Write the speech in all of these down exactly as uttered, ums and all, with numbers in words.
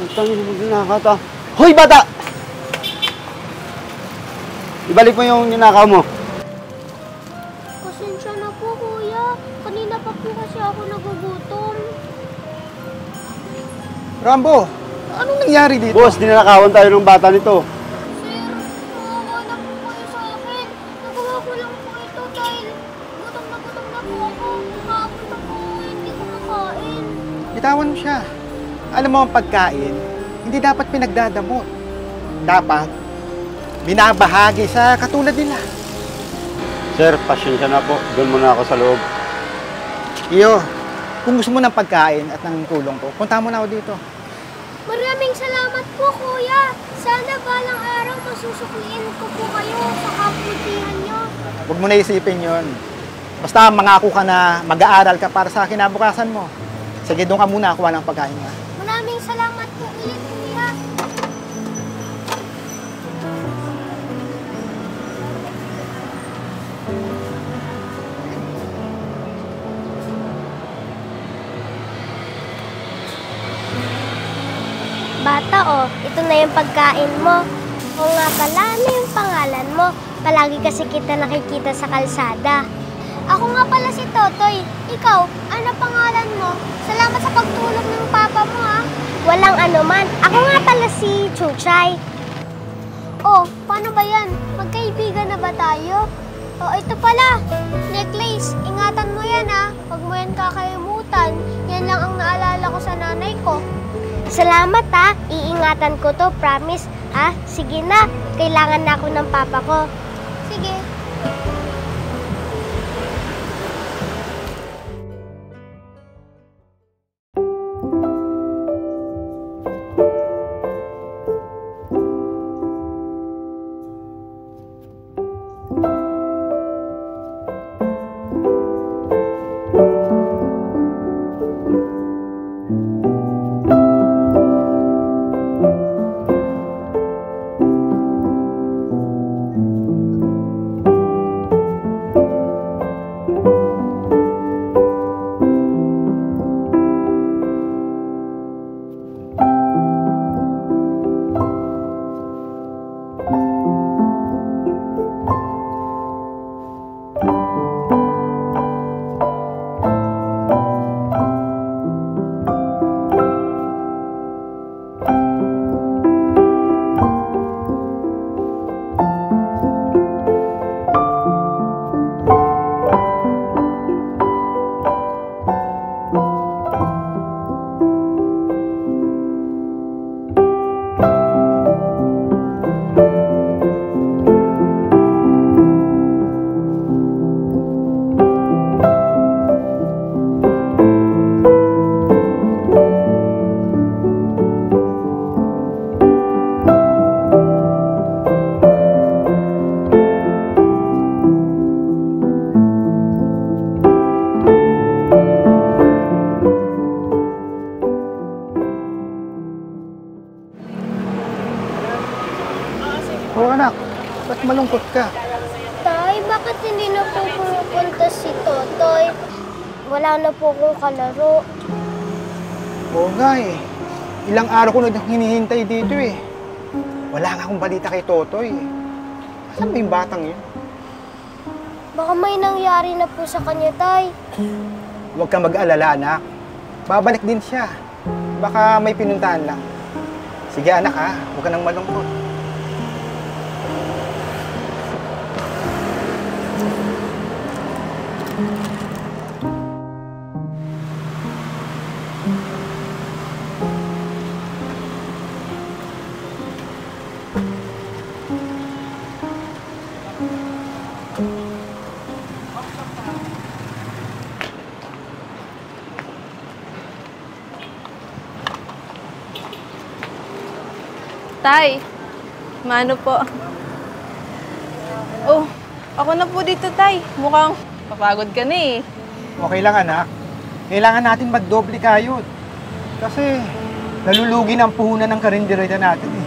Putangin mo ninakaw to. Hoy, bata! Ibalik mo yung ninakaw mo. Pasensya na po, kuya. Kanina pa po kasi ako nagugutom. Rambo, anong nangyari dito? Boss, dinanakawan tayo ng bata nito. Sir, nawawa na po kayo sa akin. Nagawa ko lang po ito dahil gutom na gutom na po ako. Kahapon na po, hindi ko makain. Bitawan mo siya. Alam mo ang pagkain, hindi dapat pinagdadamot. Dapat, binabahagi sa katulad nila. Sir, pasensya na po. Doon muna ako sa loob. Iyo, kung gusto mo ng pagkain at ng tulong ko, punta mo na ako dito. Maraming salamat po, kuya. Sana balang araw masusukliin ko po kayo sa kabutihan nyo. Huwag mo na isipin yun. Basta mangako ka na mag-aaral ka para sa kinabukasan mo. Sige, doon ka muna, kuha ng pagkain mo. Maraming salamat po ulit, kuya. Bata, oh, ito na yung pagkain mo. O nga pala, ano yung pangalan mo? Palagi kasi kita nakikita sa kalsada. Ako nga pala si Totoy. Ikaw, ano pangalan mo? Salamat sa pagtulong ng papa mo, ha? Walang anuman. Ako nga pala si Chuchay. Oh, paano ba yan? Magkaibigan na ba tayo? Oh, ito pala. Necklace, ingatan mo yan, ha? Huwag mo yan kakalimutan. Yan lang ang naalala ko sa nanay ko. Salamat, ha? Iingatan ko to, promise. Ha? Sige na. Kailangan na ako ng papa ko. Sige. Oo anak, ba't malungkot ka? Tay, bakit hindi na po pumupunta si Totoy? Wala na po akong kalaro. Oo nga eh. Ilang araw ko na hinihintay dito eh. Wala nga akong balita kay Totoy. Saan ba yung batang yun? Baka may nangyari na po sa kanya, Tay. Huwag kang mag-alala anak. Babalik din siya. Baka may pinuntahan lang. Sige anak ha, huwag ka nang malungkot. Tay, maano po? Oh, ako na po dito, Tay. Mukhang papagod ka na eh. Okay lang anak. Kailangan natin magdoble kayod. Kasi nalulugi ng puhunan ng karindereta natin eh.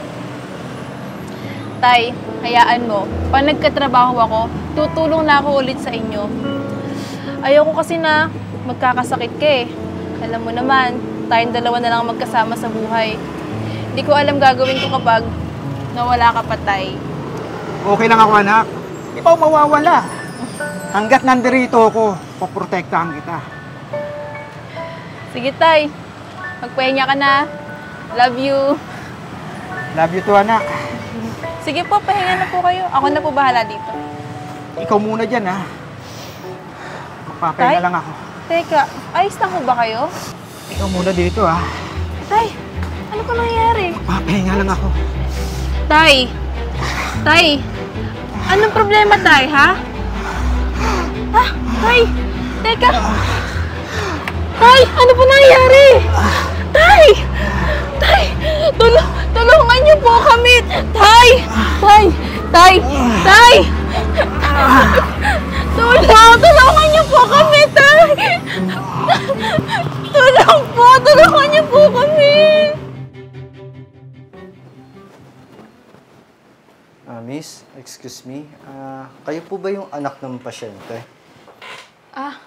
Tay, hayaan mo. Pag nagkatrabaho ako, tutulong na ako ulit sa inyo. Ayoko kasi na magkakasakit ka eh. Alam mo naman, tayong dalawa na lang magkasama sa buhay. Di ko alam gagawin ko kapag nawala ka pa, Tay. Okay lang ako, anak. Di pa ako mawawala. Hanggat nandirito ako, poprotektahan kita. Sige, Tay. Magpahinga ka na. Love you. Love you too, anak. Sige po, pahinga na po kayo. Ako na po bahala dito. Ikaw muna dyan, ha? Magpapahinga Tay? lang ako. Teka, ayos na po ba kayo? Ikaw muna dito, ha? Tay, ano ka nangyayari? Magpapahinga lang ako. Tay! Tay! Anong problema, Tay, ha? Ha? Tay! Teka! Tay! Ano po nangyayari? Tay! Tay! Tulong! Tulungan niyo po kami! Tay! Tay! Tay! Tay! Tulong! Tulungan niyo po kami, Tay! Tulong po! Tulungan niyo po kami! Ah, miss, excuse me. Ah, kayo po ba yung anak ng pasyente? Ah.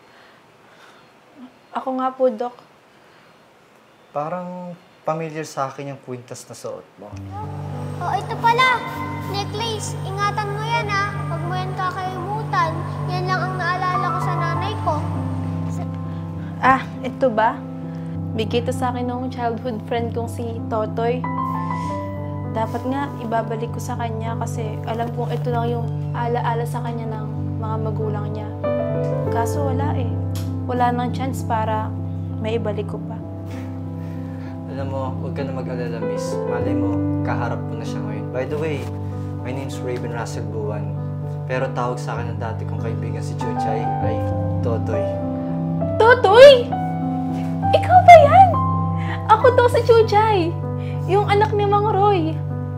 Ako nga po, Dok. Parang familiar sa akin yung kwintas na suot mo. Oh, ito pala. Necklace, ingatan mo yan ha. Huwag mo yan kakalimutan. Yan lang ang naalala ko sa nanay ko. Sa- Ah, ito ba? Bigay ito sa akin ng childhood friend kong si Totoy. Dapat nga, ibabalik ko sa kanya kasi alam kong ito lang yung ala-ala sa kanya ng mga magulang niya. Kaso wala eh. Wala nang chance para may ibalik ko pa. Alam mo, huwag ka na mag-alala, miss. Malay mo, kaharap mo na siya ngayon. By the way, my name's Raven Russell Buwan. Pero tawag sa akin ng dati kong kaibigan si Chuchay ay Totoy. Totoy! Ikaw ba yan? Ako to si Chuchay. Yung anak ni Mang Roy.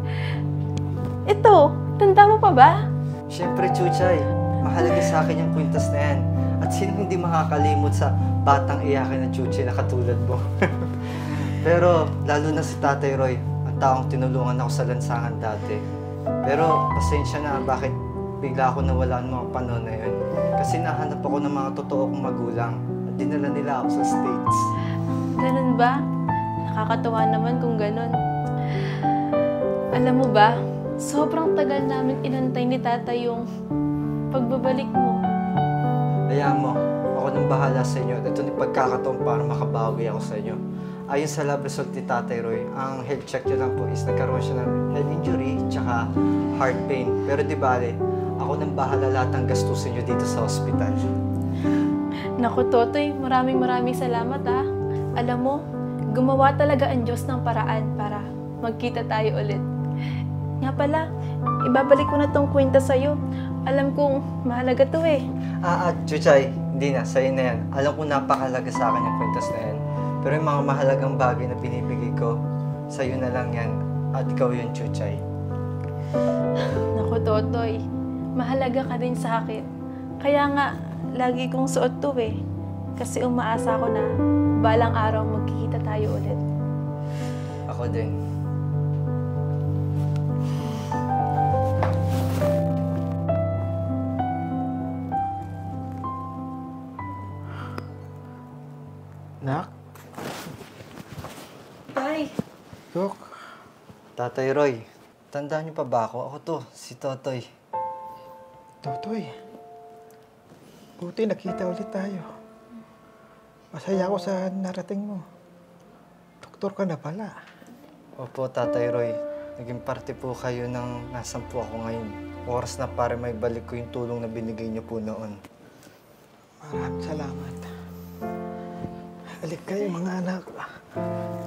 Ito, tanda mo pa ba? Siyempre, Chuchay, mahalaga sa akin yung kwintas na yan. At sino hindi makakalimot sa batang iyakin na Chuchay na katulad mo? Pero, lalo na si Tatay Roy, ang taong tinulungan ako sa lansangan dati. Pero, pasensya na, bakit bigla ako nawala ng mga panahon na yun? Kasi nahanap ako ng mga totoo kong magulang at dinala nila ako sa States. Ganun ba? Nakakatawa naman kung ganun. Alam mo ba, sobrang tagal namin inantay ni Tata yung pagbabalik mo. Hayaan mo, ako nang bahala sa inyo at ito ni pagkakataon para makabawi ako sa inyo. Ayon sa lab result ni Tatay Roy, ang health check niya lang po is nagkaroon siya ng head injury tsaka heart pain. Pero di bale, ako nang bahala lahat ng gastusin niyo dito sa hospital. Naku, Totoy, maraming maraming salamat ah. Alam mo, gumawa talaga ang Diyos ng paraan para magkita tayo ulit. Nga pala, ibabalik ko na tong kwenta sa'yo. Alam kong mahalaga to eh. Ah, at Chuchay, hindi na, sa'yo na yan. Alam ko napakalaga sa akin yung kwintas na yan. Pero yung mga mahalagang bagay na binibigay ko, sa'yo na lang yan. At ikaw yun, Chuchay. Naku, Totoy, mahalaga ka din sa akin. Kaya nga, lagi kong suot to eh. Kasi umaasa ko na balang araw magkikita tayo ulit. Ako din. Nak? Tay! Dok? Tatay Roy, tandaan niyo pa ba ako? Ako to, si Totoy. Totoy. Buti nakita ulit tayo. Masaya ako sa narating mo. Doktor ka na pala. Opo, Tatay Roy. Naging parte po kayo ng nasan po ako ngayon. Oras na para may balik ko yung tulong na binigay niyo po noon. Maraming salamat. Halik kayo mga anak.